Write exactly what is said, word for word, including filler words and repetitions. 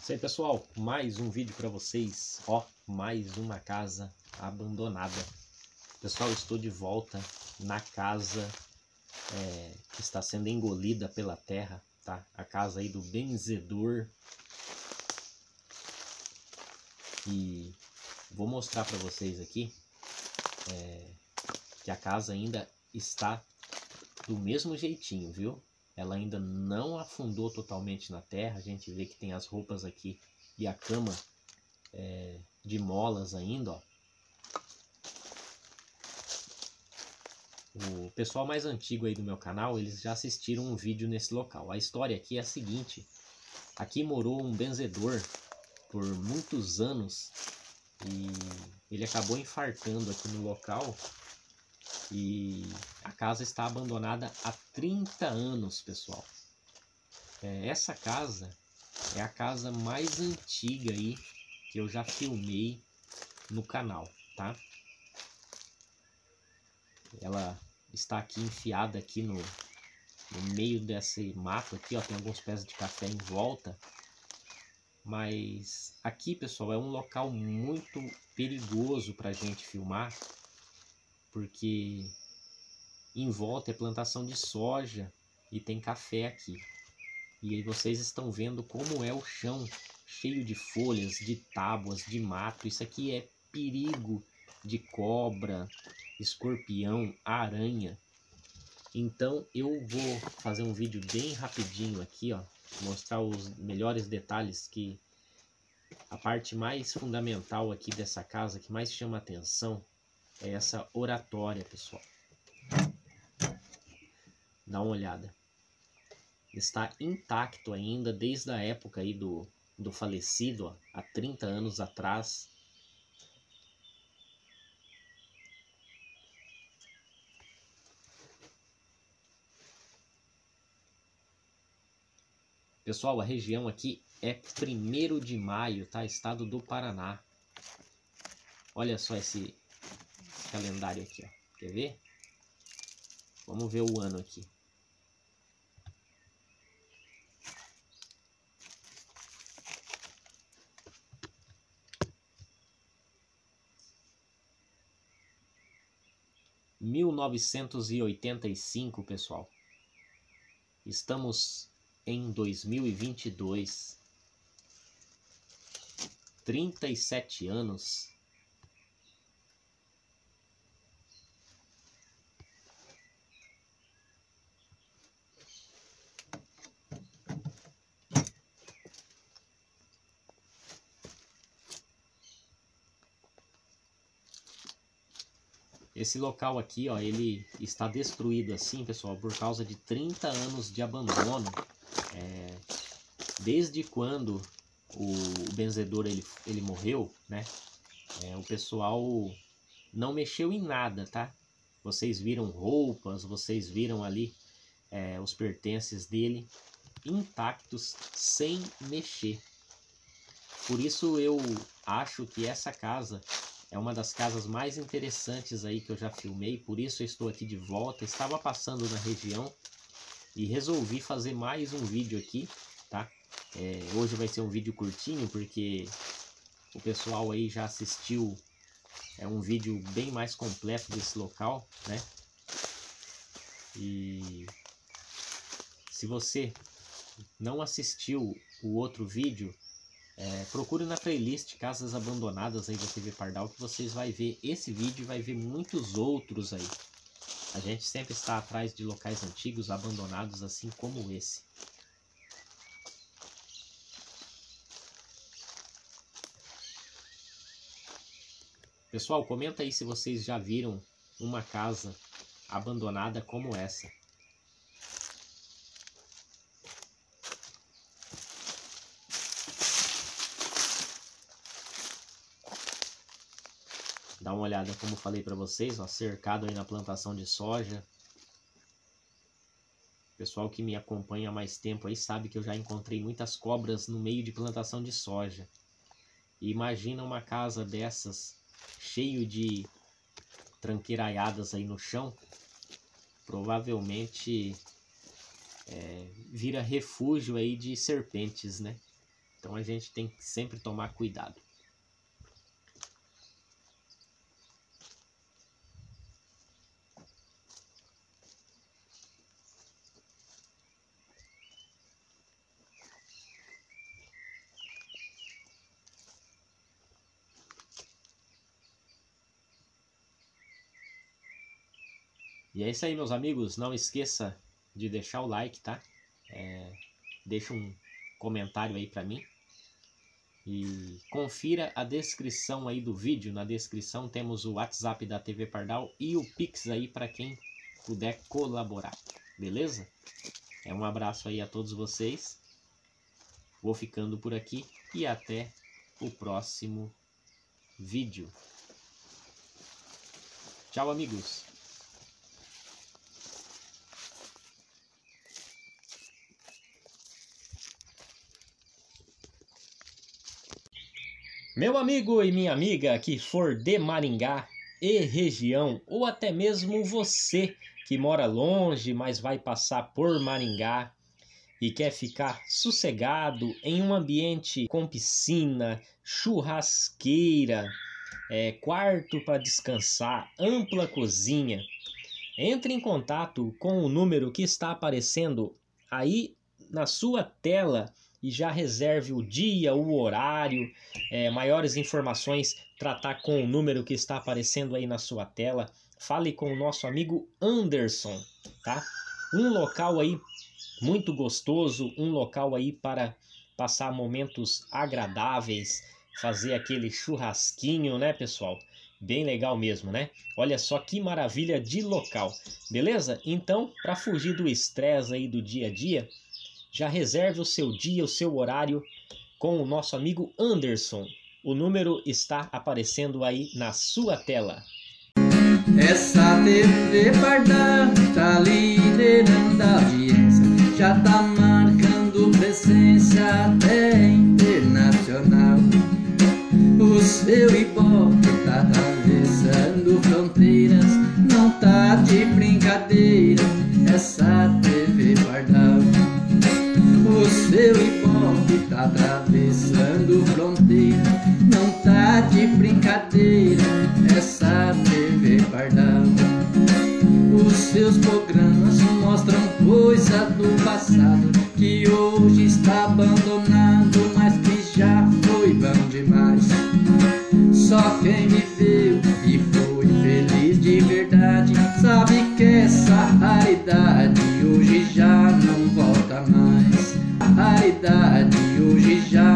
Isso aí, pessoal, mais um vídeo para vocês, ó, mais uma casa abandonada. Pessoal, estou de volta na casa é, que está sendo engolida pela terra, tá? A casa aí do benzedor. E vou mostrar para vocês aqui é, que a casa ainda está do mesmo jeitinho, viu? Ela ainda não afundou totalmente na terra. A gente vê que tem as roupas aqui e a cama é, de molas ainda, ó. O pessoal mais antigo aí do meu canal, eles já assistiram um vídeo nesse local. A história aqui é a seguinte: aqui morou um benzedor por muitos anos e ele acabou infartando aqui no local. E a casa está abandonada há trinta anos, pessoal. É, essa casa é a casa mais antiga aí que eu já filmei no canal, tá? Ela está aqui enfiada aqui no, no meio desse mato aqui, ó. Tem alguns pés de café em volta. Mas aqui, pessoal, é um local muito perigoso para a gente filmar, porque em volta é plantação de soja e tem café aqui. E aí vocês estão vendo como é o chão, cheio de folhas, de tábuas, de mato. Isso aqui é perigo de cobra, escorpião, aranha. Então eu vou fazer um vídeo bem rapidinho aqui, ó, mostrar os melhores detalhes, que a parte mais fundamental aqui dessa casa, que mais chama atenção, é essa oratória, pessoal. Dá uma olhada. Está intacto ainda desde a época aí do, do falecido, ó, há trinta anos atrás. Pessoal, a região aqui é primeiro de maio, tá? Estado do Paraná. Olha só esse calendário aqui, ó. Quer ver? Vamos ver o ano aqui. mil novecentos e oitenta e cinco, pessoal. Estamos em dois mil e vinte e dois. trinta e sete anos. Esse local aqui, ó, ele está destruído assim, pessoal, por causa de trinta anos de abandono. É, desde quando o benzedor ele, ele morreu, né? É, o pessoal não mexeu em nada, tá? Vocês viram roupas, vocês viram ali é, os pertences dele intactos, sem mexer. Por isso eu acho que essa casa é uma das casas mais interessantes aí que eu já filmei. Por isso eu estou aqui de volta. Estava passando na região e resolvi fazer mais um vídeo aqui, tá? É, hoje vai ser um vídeo curtinho, porque o pessoal aí já assistiu é um vídeo bem mais completo desse local, né? E se você não assistiu o outro vídeo, É, procure na playlist Casas Abandonadas aí da T V Pardal, que vocês vão ver esse vídeo e vai ver muitos outros aí. A gente sempre está atrás de locais antigos abandonados, assim como esse. Pessoal, comenta aí se vocês já viram uma casa abandonada como essa. Dá uma olhada, como falei para vocês, ó, cercado aí na plantação de soja. O pessoal que me acompanha há mais tempo aí sabe que eu já encontrei muitas cobras no meio de plantação de soja. E imagina uma casa dessas, cheio de tranqueiraiadas aí no chão, provavelmente é, vira refúgio aí de serpentes, né? Então a gente tem que sempre tomar cuidado. E é isso aí, meus amigos. Não esqueça de deixar o like, tá? É, deixa um comentário aí pra mim. E confira a descrição aí do vídeo. Na descrição temos o WhatsApp da T V Pardal e o Pix aí para quem puder colaborar. Beleza? É um abraço aí a todos vocês. Vou ficando por aqui e até o próximo vídeo. Tchau, amigos. Meu amigo e minha amiga que for de Maringá e região, ou até mesmo você que mora longe, mas vai passar por Maringá e quer ficar sossegado em um ambiente com piscina, churrasqueira, é, quarto para descansar, ampla cozinha, entre em contato com o número que está aparecendo aí na sua tela e já reserve o dia, o horário, é, maiores informações, tratar com o número que está aparecendo aí na sua tela. Fale com o nosso amigo Anderson, tá? Um local aí muito gostoso, um local aí para passar momentos agradáveis, fazer aquele churrasquinho, né, pessoal? Bem legal mesmo, né? Olha só que maravilha de local, beleza? Então, para fugir do estresse aí do dia a dia, já reserve o seu dia, o seu horário com o nosso amigo Anderson. O número está aparecendo aí na sua tela. Essa T V Pardal tá liderando a audiência, já tá marcando presença até internacional. O seu Ibope tá atravessando fronteiras, não tá de brincadeira essa T V Pardal. O seu Ibope tá atravessando fronteira, não tá de brincadeira essa T V Pardal. Os seus programas mostram coisa do passado que hoje está abandonado, mas que já foi bom demais. Só quem viveu e foi feliz de verdade sabe que essa raridade hoje já não volta mais. A raridade hoje já